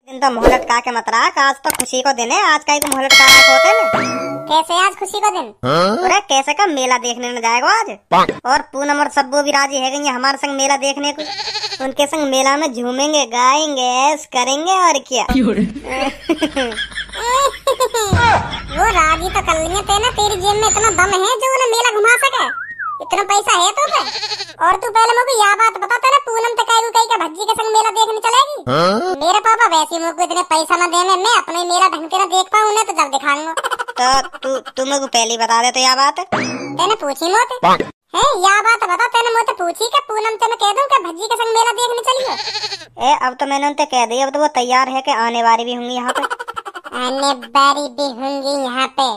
दिन तो मोहलत का के मत रहा, आज तो खुशी को दिन है। आज का ही तो मोहलत का होते हैं। कैसे आज खुशी को दिन? अरे कैसे का मेला देखने में जाएगा आज। और पूनम और सब्बू भी राजी है गई हमारे संग मेला देखने को। उनके संग मेला में झूमेंगे, गाएंगे, ऐश करेंगे और क्या। वो राजी तो कर लेंगे तेना, तेरी जेब में इतना दम है जो उन्हें मेला घुमा सके। इतना पैसा है तो पे। और तू पहले मुझे यह बात बता, तेरे पूनम तकाई कहीं का भज्जी के संग मेला देखने चलेगी? मेरे पापा वैसे मुझको इतने पैसा न देने, मैं अपने मेला ढंग से न देख पाऊँ उन्हें तो जब दिखाऊंगा। तो तू मुझे पहले बता दे तो यह बात तेने पूछी मोते है। यह बात बता, तेने मुझे पूछी कि पूनम तेने कह दूं कि भज्जी के संग मेला देखने चलियो? अब तो मैंने उनसे कह दी, अब तो वो तैयार है कि आने वाली भी होंगी यहाँ पे। आने वाली भी होंगी यहाँ पे।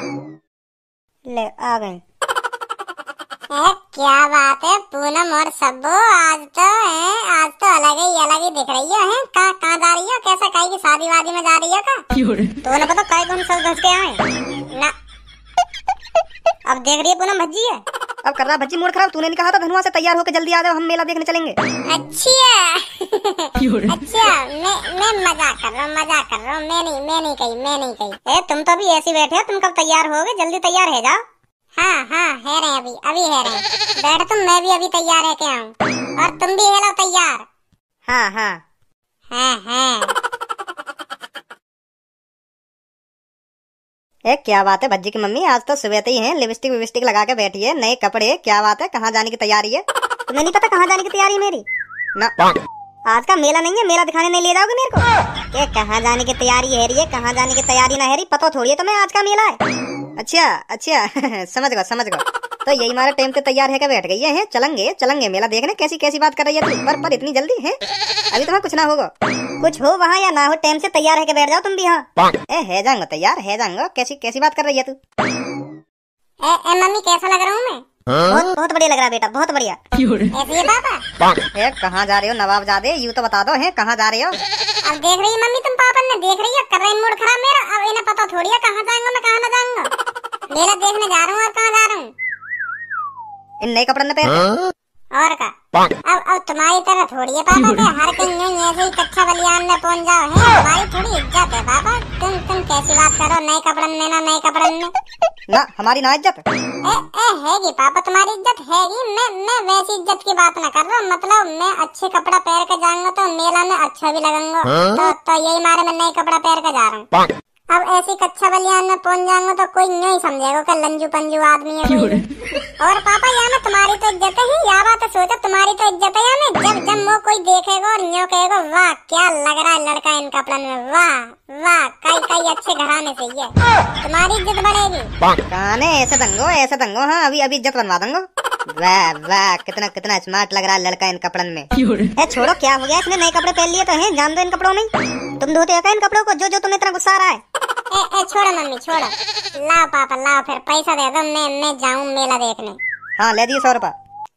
ले आ गई। क्या बात है पूनम और सब्बू, आज तो अलग ही दिख रही है। कहाँ जा रही हो? कैसा काई की शादी वादी में जा रही हो का? तो ना पता काई को हम सब धस के आए ना। अब देख रही है पूनम भज्जी है। अब कर रहा भज्जी मूड खराब। तूने नहीं कहा था धनुआ से तैयार होकर जल्दी आ जाओ, हम मेला देखने चलेंगे। अच्छा मैं मजाक कर रहा हूँ, मैं नहीं कही। तुम तो अभी ऐसे बैठे हो, तुम कब तैयार होगे? जल्दी तैयार है जाओ। हाँ है रहे अभी है रहे। बैठ तुम, मैं भी अभी तैयार है क्या हूँ। और तुम भी है लो तैयार। हाँ। क्या बात है भज्जी की मम्मी, आज तो सुबह ही है, लिपस्टिक लगा के बैठी है, नए कपड़े। क्या बात है, कहाँ जाने की तैयारी है? तुम्हें नहीं पता कहाँ जाने की तैयारी है मेरी? ना आज का मेला नहीं है, मेला दिखाने नहीं ले जाओगे मेरे को? क्या कहाँ जाने की तैयारी है रही है, कहाँ जाने की तैयारी ना है रही, पता थोड़ी है तुम्हें आज का मेला है। अच्छा समझ गो। तो यही हमारे टाइम पे तैयार है कि बैठ गई है। चलेंगे मेला देखने। कैसी बात कर रही है तू? पर इतनी जल्दी है? अभी तुम्हें कुछ ना होगा। कुछ हो वहाँ या ना हो, टाइम से तैयार है कि बैठ जाओ तुम भी यहाँ। है जाऊंगा तैयार, है जाऊंगा। कैसी बात कर रही है तू? मम्मी कैसा लग रहा हूँ मैं? बहुत बढ़िया लग रहा बेटा, बहुत बढ़िया। ऐसे पापा कहाँ जा रहे हो नवाबजादे, यूँ तो बता दो है कहाँ जा रहे हो? अब देख रही है मम्मी तुम पापा ने, देख रही है कर रही मूड खराब मेरा। अब इन्हें पता थोड़ी है कहाँ जाऊंगा मैं, कहाँ न जाऊंगा। मेला देखने जा रहा हूँ। और कहाँ जा रहा हूँ? इन नए कपड़े न पहन और का। अब तुम्हारी तरह थोड़ी है पापा के हर कहीं ऐसे ही कच्चा बलियान में पहुंच जाओ है। हमारी थोड़ी इज्जत है पापा। तुम कैसी बात करो? नए कपड़न में नए कपड़न में ना, हमारी ना इज्जत हैगी पापा, तुम्हारी इज्जत हैगी। मैं वैसी इज्जत की बात ना कर रहा हूँ, मतलब मैं अच्छे कपड़ा पहन के जाऊंगा तो मेला में अच्छा भी लगूंगा। तो यही मारे मैं नए कपड़ा पहन के जा रहा हूँ। अब ऐसी कच्चा बलियान में पहुंच जाऊंगा तो कोई नहीं समझेगा कि लंजू पंजू आदमी है कोई। और पापा यहाँ में तुम्हारी तो इज्जत है, या बात सोचो तुम्हारी तो इज्जत है यहाँ में। जब वो कोई देखेगा और न्यों कहेगा वाह क्या लग रहा है लड़का इन कपड़न में, वाह कई अच्छे घराने से ये, तुम्हारी इज्जत बढ़ेगी। काने ऐसे दंगो। हाँ अभी इज्जत बनवा दूंगा। वाह कितना स्मार्ट लग रहा है लड़का इन कपड़न में। छोड़ो क्या हो गया, इसने नए कपड़े पहन लिए तो है, जान दो इन कपड़ों में। तुम धोते हो क्या इन कपड़ों को जो तुम्हें इतना गुस्सा आ रहा है? छोड़ो मम्मी छोड़ो। लाओ पापा लाओ, फिर पैसा दे दो, मैं जाऊँ मेला देखने। हाँ ले दिए 100 रुपए।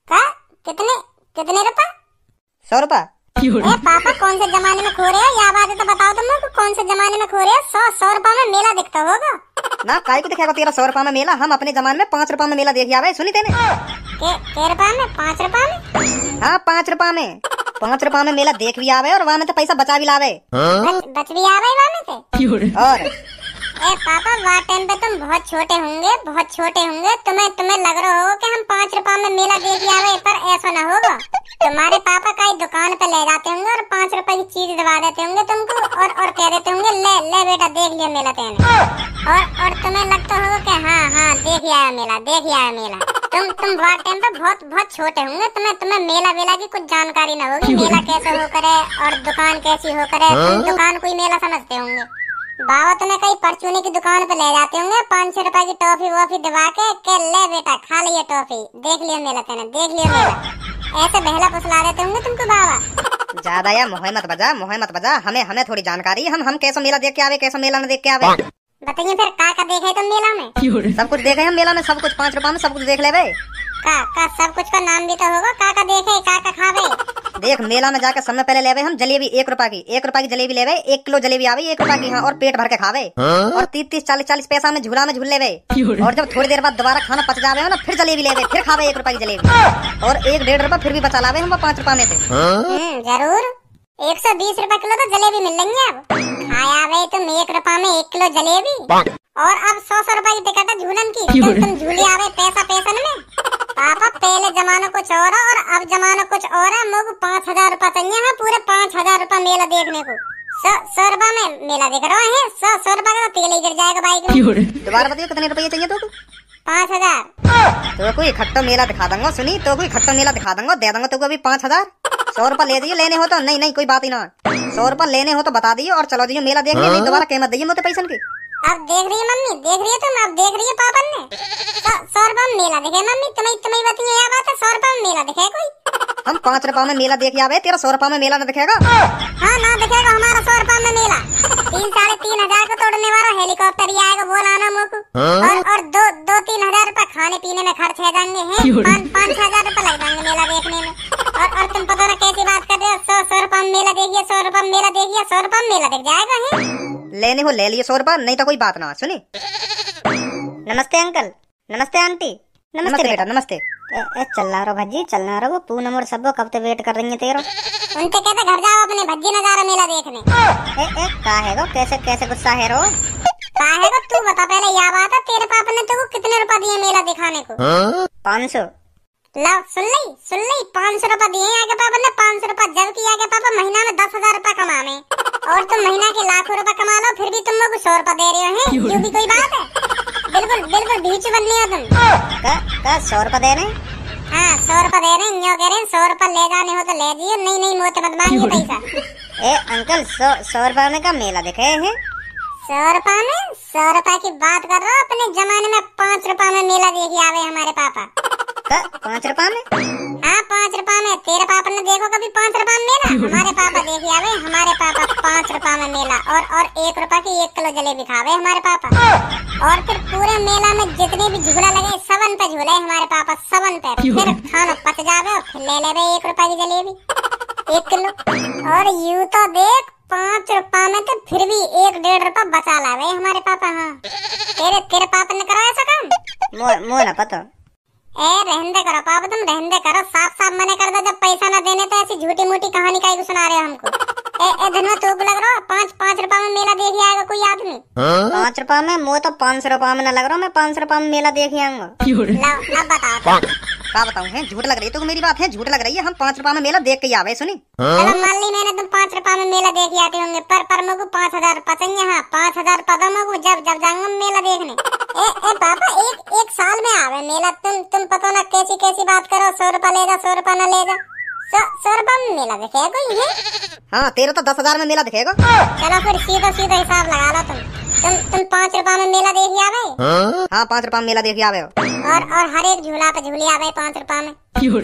कितने रुपए? 100 रुपए। पापा कौन से जमाने में खो रहे हो? या बात तो बताओ तुम लोग, कौन से जमाने में खो रहे हो? 100 रुपए में मेला दिखता होगा ना। काय को दिखेगा तेरा 100 रुपए में मेला? हम अपने जमाने में 5 रुपए में मेला देख आवे। सुनी तेने? के रुपए में? 5 रुपए में? हाँ 5 रुपए में। 5 रुपए में मेला देख भी आवे और वहाँ में तो पैसा बचा भी लावे। बच भी आवे वहाँ में से। और पापा वहाँ टाइम पे तुम बहुत छोटे होंगे। तुम्हें लग रहा हो कि हम 5 रुपए में मेला देख आवे, पर ऐसा ना होगा। तुम्हारे पापा कई दुकान पे ले जाते होंगे और 5 रुपए की चीज दबा देते होंगे तुमको और कह देते होंगे ले बेटा देख लिया मेला तेने। और तुम्हें लगता होगा कि हाँ देख आया मेला। तुम वहाँ टाइम पे बहुत छोटे होंगे। तुम्हें मेला वेला की कुछ जानकारी ना होगी। मेला कैसे हो करे और दुकान कैसी हो करे, तुम दुकान कोई मेला समझते होंगे। बाबा तुम्हें कहीं परचूनी की दुकान पे ले जाते होंगे, 500 रुपए की टॉफी वॉफी दबा के ले बेटा खा लिया टॉफी, देख लिया मेला तेने, देख लिया मेला। ऐसे बहला फुसला देते होंगे तुमको बाबा। ज्यादा या मोह मत बजा। हमें थोड़ी जानकारी। हम कैसा मेला देख के आवे, कैसा मेला न देख के आवे। बताइए फिर का देखे तुम मेला में? सब कुछ देखे हम मेला में, सब कुछ 5 रुपए में सब कुछ देख ले। का सब कुछ का नाम भी तो होगा। का देखे का खावे? देख मेला में जाकर सबसे पहले लेवे हम जलेबी 1 रुपए की जलेबी लेवे। 1 किलो जलेबी आवे 1 रुपए की। हाँ और पेट भर के खावे। और 30 40 पैसा में झूला झूल लेवे। और जब थोड़ी देर बाद दोबारा खाना पच जावे ना, फिर जलेबी लेवे, फिर खावे 1 रुपए की जलेबी। और 1 1.5 रुपए फिर भी बचा लावे हम 5 रुपए में से। जरूर 120 रुपए किलो तो जलेबी मिल रही है अब। खाया वे तुम 1 रुपए में 1 किलो जलेबी, और अब 100 रुपए की टिकट है झूलन की। तुम झूली आवे पैसा पैसन में। पापा पहले जमाना कुछ और है और अब जमाना कुछ और है। मुझे 5000 रुपए चाहिए है, पूरे 5000 रुपए मेला देखने को। 100 रुपए में मेला देख रहा है। 100 रुपए का तेल ही गिर जाएगा बाइक में। दोबारा बताइए कितने रुपये चाहिए तो? 5000। तो कोई इकट्ठा मेला दिखा दूंगा। सुनी तो कोई इकट्ठा मेला दिखा दूंगा, दे दूंगा तो अभी 5000। 100 रुपए ले दिए, लेने हो तो। नहीं नहीं कोई बात ही ना, 100 रुपए लेने हो तो बता दिए और चलो दिए मेला देखने। नहीं दोबारा कीमत दिए मुझे पैसन की। अब देख रही है मम्मी, देख रही है तुम, अब देख रही है पापा ने 100 रुपए में मेला दिखे। मम्मी तुम्हें बताइए यह बात है, 100 रुपए में मेला दिखे कोई? हम 5 रुपए में मेला देख आवे, तेरा 100 रुपए में मेला न दिखेगा। हाँ ना दिखेगा हमारा 100 रुपए में मेला। 3-3.5 हजार को तोड़ने वाला हेलीकॉप्टर ही आएगा, वो लाना मोको। और 2-3 हजार रुपए खाने पीने में खर्च हो जाएंगे हैं। 5-6 हजार रुपए लग जाएंगे मेला देखने में। और तुम पता ना कैसी बात कर रहे हो। 100 रुपए में मेला देखिए, 100 रुपए में मेला देखिए, 100 रुपए में मेला दिख जाएगा है। लेने हो ले लिए 100 रुपए, नहीं तो कोई बात ना। सुनी नमस्ते अंकल। नमस्ते आंटी। नमस्ते बेटा नमस्ते। चलना रो भज्जी चलना रो, पूनम और सब कब से वेट कर रही है तेरो। उनके कहते घर जाओ अपने भज्जी नजारा मेला देखने। काहे गो कैसे गुस्सा है रो? काहे गो तू बता पहले, यह बात है तेरे पापा ने तुमको कितने रुपए दिए मेला दिखाने को? 500। लो सुन ली 500 रुपए दिए आगे पापा ने। 500 रुपए जबकि आगे पापा महीना में 10,000 रुपए कमावे, और तुम महीना के लाखों रुपए कमा लो फिर भी तुम लोग 100 रुपए दे रहे हो। क्यों भी कोई बात है? बिल्कुल भीच बननी हो तुम। का 100 रुपए दे रहे? हाँ 100 रुपए दे रहे हैं। न्यों कह रहे हैं 100 रुपए ले जाने हो तो ले जियो, नहीं मोत मत मांगिए पैसा। अंकल 100 रुपए में का मेला दिखे है? 100 रुपए में? 100 रुपए की बात कर रहा हूँ। अपने जमाने में 5 रुपए में मेला देखी आवे हमारे पापा। 5 रुपए में? हाँ 5 रुपए में। तेरे पापा ने देखो कभी 5 रुपए में मेला? हमारे पापा देखी आवे, हमारे पापा 5 रुपए में मेला। और 1 रुपए की 1 किलो जलेबी खावे हमारे पापा। और फिर पूरे मेला में जितने भी झूला लगे 7 पे झूले हमारे पापा, 7 पे। फिर खाना पच जावे और फिर ले ले 1 रुपए की जलेबी 1 किलो। और यूं तो देख 5 रुपए में तो फिर भी 1-1.5 रुपए बचा लावे हमारे पापा। हाँ तेरे पापा ने करा ऐसा काम? मोह ना पता। रहने करो पापा, तुम रहने करो। साफ मना कर दो, जब पैसा न देने तो ऐसी झूठी मूठी कहानी काहे सुना रहे हो हमको। धनवा तो लग रहा 5 रुपए में मेला देख आएगा कोई आदमी? 5 रुपए में? मुझे तो 500 रुपए में न लग रहा। मैं 500 रुपए में मेला देख आऊंगा। अब बताओ क्या बताऊं है? झूठ लग रही है तो मेरी बात है, झूठ लग रही है। हम 5 रुपए में मेला देख के आवे। सुनी चलो मान ली मैंने, तुम 5 रुपए में मेला देख आते होंगे, पर मुझे 5000 रुपए चाहिए। हाँ 5000 रुपए दो मुझे, जब जाऊंगा मेला देखने। पापा एक साल में आवे मेला। तुम पता ना कैसी बात करो। 100 रुपए ले जा, 100 रुपए न ले जा। 100 रुपए में मेला दिखेगा कोई है? हाँ तेरा तो 10,000 में मेला दिखेगा। चलो फिर सीधा हिसाब लगा लो। तुम 5 रुपए में मेला देख आवे? हाँ 5 रुपए में मेला देख आवे। और हर एक झूला पे झूली आवे 5 रुपए में।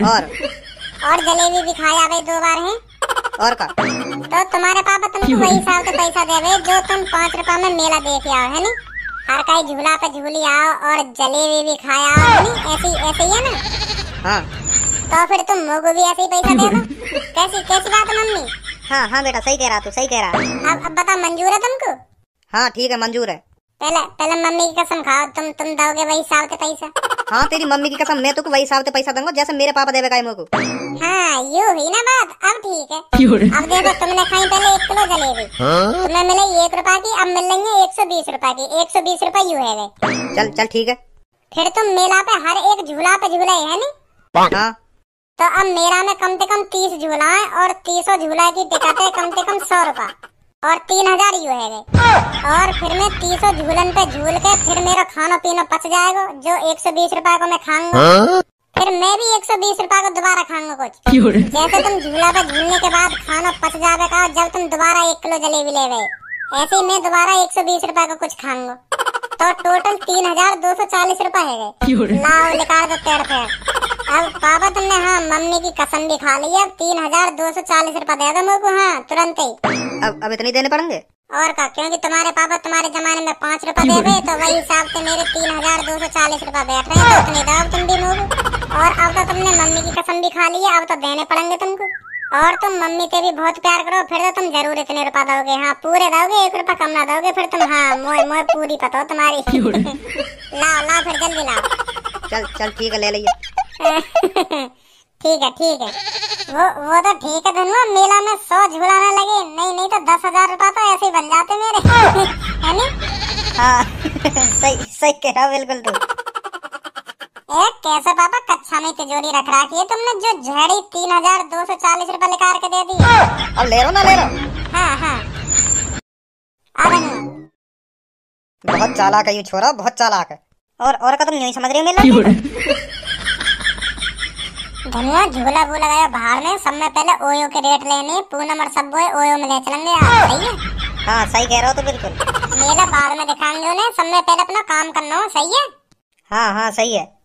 और जलेबी भी खाए आवे 2 बार है। और का तो तुम्हारे पापा तुमको वही हिसाब से पैसा देवे जो तुम 5 रुपए में मेला देख आओ, है नी? हर कई झूला पे झूली आओ और जलेबी भी खाया आओ, ऐसे ही है ना? हाँ तो फिर तुम मोगो भी ऐसे ही पैसा दे दो। कैसी बात है मम्मी? हाँ बेटा सही कह रहा तू, सही कह रहा। अब बता मंजूर है तुमको? हाँ ठीक है मंजूर है। पहले मम्मी की कसम खाओ, तुम दोगे वही हिसाब से पैसा? हाँ तेरी मम्मी की कसम, मैं तुमको वही हिसाब से पैसा दूंगा जैसे मेरे पापा देवे गाय को। हाँ यूं हुई ना बात। अब ठीक है। अब देखो तुमने खाई पहले 1 किलो जलेबी, तुम्हें मिले 1 रुपए की, अब मिल रही है 120 रुपए की। 120 रुपए यूं है वे। चल ठीक है। फिर तुम मेला पे हर एक झूला पे झूले है नी? हाँ तो अब मेला में कम से कम 30 झूला है और 30 झूला की टिकट है कम से कम 100 रुपए और 3000 यूं है वे। और फिर मैं 30 झूलन पे झूल के फिर मेरा खाना पीना पच जाएगा, जो 120 रुपए को मैं खाऊंगा। फिर मैं भी 120 रुपए को दोबारा खाऊंगा कुछ। जैसे तुम झूला पे झूलने के बाद खाना पच जावे का, जब तुम दोबारा 1 किलो जलेबी ले गए, ऐसे ही मैं दोबारा 120 रुपए का कुछ खाऊंगा। तो टोटल 3240 रुपए है गए। लाओ निकाल दो तेड़ पे। अब पापा तुमने हाँ मम्मी की कसम भी खा ली है। अब 3240 रुपए दे दो मेरे को। हाँ तुरंत ही। अब इतने देने पड़ेंगे? और का, क्योंकि तुम्हारे पापा तुम्हारे जमाने में 5 रुपए दे गए, तो वही हिसाब से मेरे 3240 रुपए बैठ रहे हैं। तो उतने दो तुम भी मोगो। और अब तो तुमने मम्मी की कसम भी खा ली है, अब तो देने पड़ेंगे तुमको। और तुम मम्मी से भी बहुत प्यार करो, फिर तो तुम जरूर इतने रुपए दोगे। हाँ पूरे दोगे, 1 रुपए कम ना दोगे फिर तुम। हाँ मोए पूरी पता हो तुम्हारी। लाओ फिर जल्दी लाओ। चल ठीक है ले लिया। ठीक है। वो तो ठीक है धनुआ, मेला में 100 झूलाने लगे, नहीं नहीं तो 10,000 रुपया तो ऐसे ही बन जाते मेरे। है नी? हाँ सही सही कह रहा बिल्कुल तू। कैसे पापा कक्षा में तिजोरी रख रखी है तुमने, जो झड़ी 3,240 रुपए निकाल के दे दी। अब ले लो ना ले लो। हाँ हाँ आ धनुआ। बहुत चालाक है ये छोरा, बहुत चालाक है। और का तुम नहीं समझ रही हो मेला। धनुआ झूला वूला गया बाहर में, सब में पहले ओयो के रेट लेने, पूनम और सब ओयो में ले चलेंगे यार। सही है? हाँ सही कह रहे हो तो बिल्कुल। मेला बाद में दिखाएंगे उन्हें, सब में पहले अपना काम करना हो। सही है? हाँ हाँ सही है।